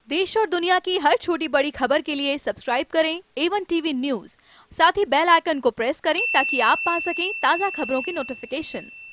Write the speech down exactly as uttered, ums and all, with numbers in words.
देश और दुनिया की हर छोटी बड़ी खबर के लिए सब्सक्राइब करें ए वन टीवी न्यूज। साथ ही बेल आइकन को प्रेस करें ताकि आप पा सकें ताज़ा खबरों की नोटिफिकेशन।